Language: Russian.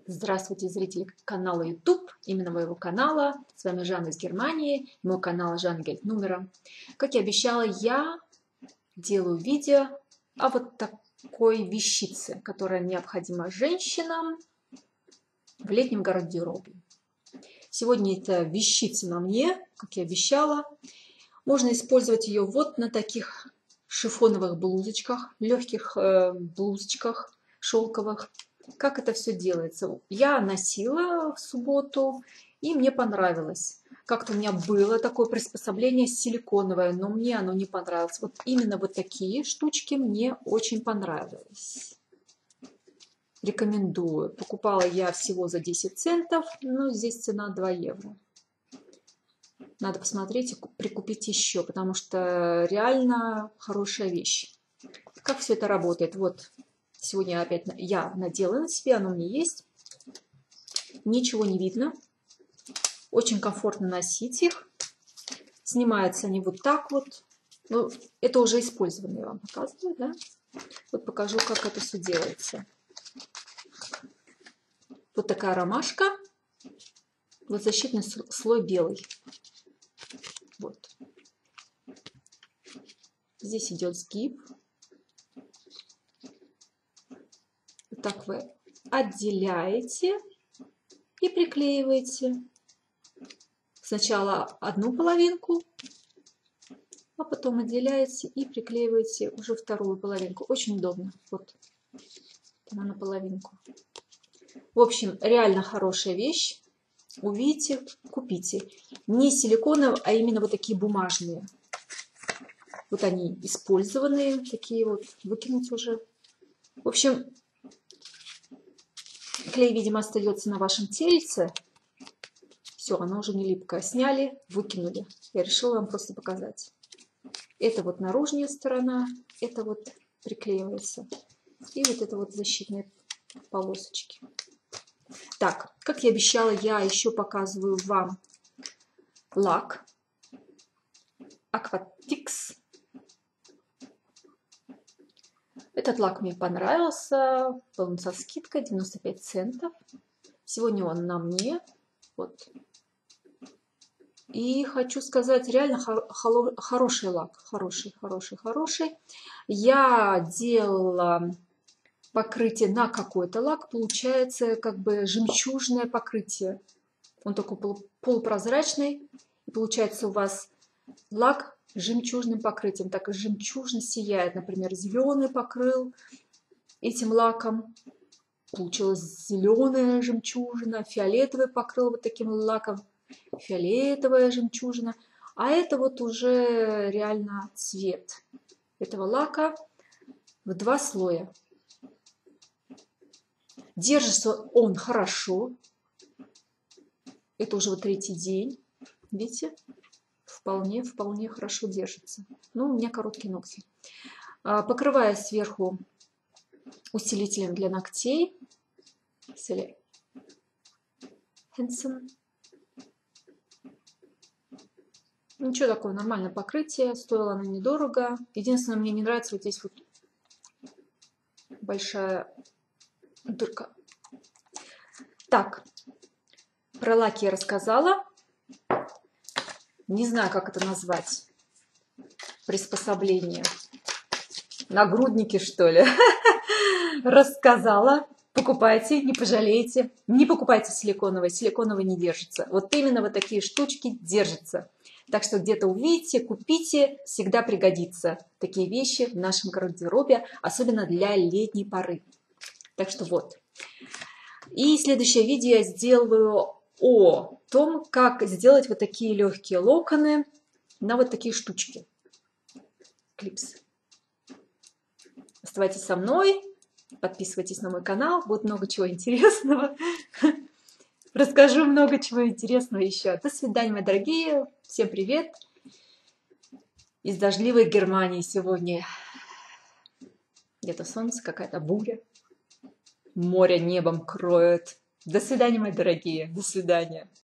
Здравствуйте, зрители канала YouTube, именно моего канала. С вами Жанна из Германии, мой канал Жанна Гельтнумера. Как и обещала, я делаю видео о вот такой вещице, которая необходима женщинам в летнем гардеробе. Сегодня эта вещица на мне, как и обещала. Можно использовать ее вот на таких шифоновых блузочках, легких блузочках шелковых. Как это все делается? Я носила в субботу, и мне понравилось. Как-то у меня было такое приспособление силиконовое, но мне оно не понравилось. Вот именно вот такие штучки мне очень понравились. Рекомендую. Покупала я всего за 10 центов, но здесь цена 2 евро. Надо посмотреть и прикупить еще, потому что реально хорошая вещь. Как все это работает? Вот. Сегодня опять я надела на себе, оно мне есть. Ничего не видно. Очень комфортно носить их. Снимаются они вот так вот. Ну, это уже использованные, я вам показываю, да? Вот покажу, как это все делается. Вот такая ромашка. Вот защитный слой белый. Вот. Здесь идет сгиб. Так вы отделяете и приклеиваете сначала одну половинку, а потом отделяете и приклеиваете уже вторую половинку. Очень удобно. Вот она на половинку. В общем, реально хорошая вещь. Увидите, купите. Не силиконовые, а именно вот такие бумажные. Вот они использованные, такие вот, выкинуть уже. В общем, клей, видимо, остается на вашем тельце. Все, оно уже не липкое. Сняли, выкинули. Я решила вам просто показать. Это вот наружная сторона, это вот приклеивается. И вот это вот защитные полосочки. Так, как я обещала, я еще показываю вам лак Aquatix. Этот лак мне понравился, был со скидкой 95 центов. Сегодня он на мне. Вот. И хочу сказать, реально хороший лак. Хороший. Я делала покрытие на какой-то лак. Получается как бы жемчужное покрытие. Он такой полупрозрачный. И получается у вас лак с жемчужным покрытием. Так и жемчужно сияет. Например, зеленый покрыл этим лаком. Получилась зеленая жемчужина. Фиолетовый покрыл вот таким лаком. Фиолетовая жемчужина. А это вот уже реально цвет этого лака в 2 слоя. Держится он хорошо. Это уже вот 3-й день. Видите? Вполне хорошо держится. Ну, у меня короткие ногти. Покрываю сверху усилителем для ногтей. Hansen. Ничего такого, нормальное покрытие. Стоило оно недорого. Единственное, мне не нравится вот здесь вот большая дырка. Так, про лаки я рассказала. Не знаю, как это назвать. Приспособление. Нагрудники, что ли? Рассказала. Покупайте, не пожалеете. Не покупайте силиконовые. Силиконовые не держатся. Вот именно вот такие штучки держатся. Так что где-то увидите, купите. Всегда пригодится такие вещи в нашем гардеробе. Особенно для летней поры. Так что вот. И следующее видео я сделаю о том, как сделать вот такие легкие локоны на вот такие штучки. Клипсы. Оставайтесь со мной. Подписывайтесь на мой канал, будет много чего интересного. Расскажу много чего интересного еще. До свидания, мои дорогие. Всем привет из дождливой Германии сегодня. Где-то солнце, какая-то буря. Море небом кроет. До свидания, мои дорогие. До свидания.